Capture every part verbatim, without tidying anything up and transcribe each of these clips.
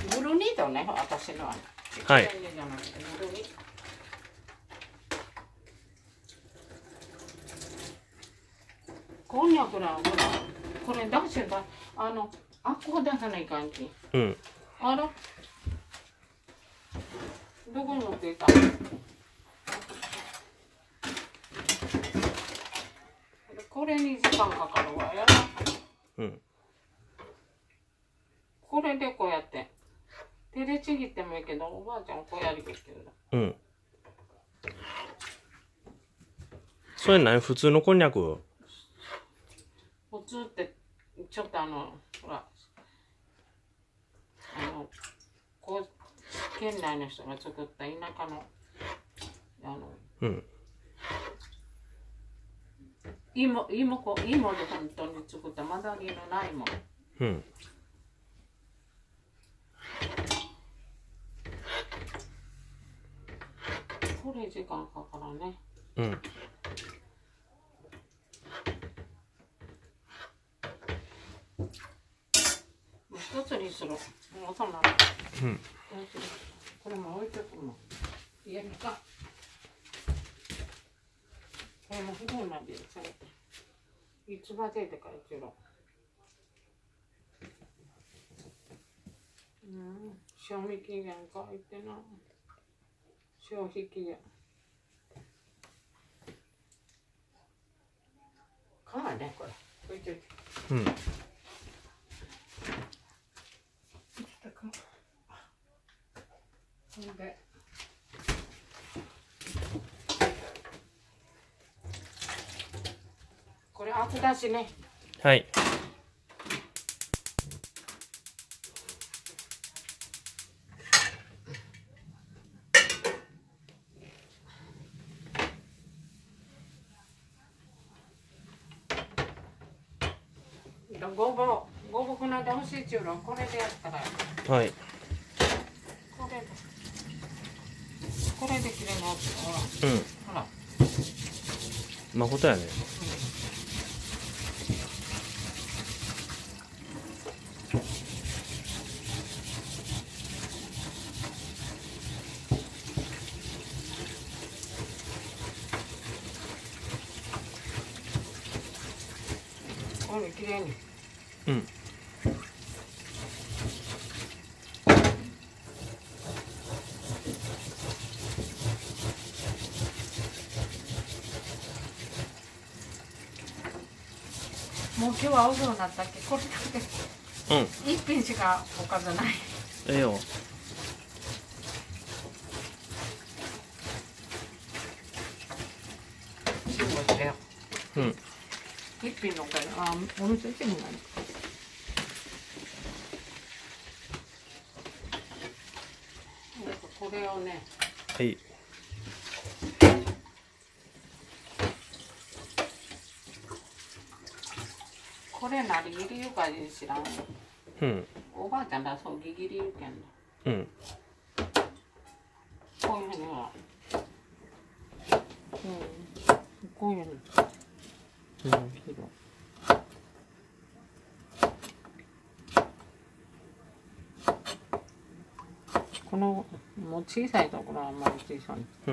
ブルニードね、私のは。 はい。 こんにゃくな、ほら、これ出してた、あの、あっこ出さない感じ。 うん。 あら。どこに持っていた。これに時間かかるわやな。 うん。 これでこうやって。手でちぎってもいいけど、おばあちゃんこうやりできてるの。うん。それ何普通のこんにゃく？ 普通ってちょっとあのほらあのこう県内の人が作った田舎のあの、 うん、 芋芋こ芋で本当に作ったまだぎのないもの。 うん。 これ時間かからね。 うん。 一つにする。もうそんなの。 うん。 これも置いてくるの。家にか。これも不本なんでさ。いつまでって書いてる。うん。賞味期限書いてな。消費期限。かわいいねこれ。置いておいて。 うん。 でこれアクだしね。 はい。 ごぼうごぼうこの間欲しいっちゅうのこれでやったら。 はい。 これでこれできれいなやつ。 うん。 ほら。 まことやね。 これきれいに。 うん。 もう今日はお風呂なったっけこれだけ。うん。一品しかおかずない。 ええよ。 塩してよ。 うん。 一品のおかず、あ、お味噌汁もない。これをね。 はい。 これなりぎり言うか知らん。 うん。 おばあちゃんだそうぎぎり言うけんの。 うん。 こういうふうには。うん。こういうふうに。うん。このもう小さいところはあんまり小さい。 うん。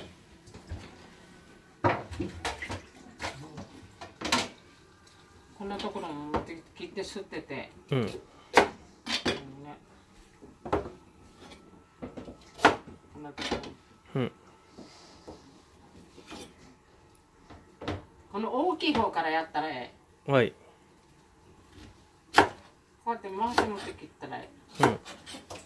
こんなところも切って吸ってて。 うん。うん。 この大きい方からやったらええ。はい。 こうやって回し持って切ったらええ。うん。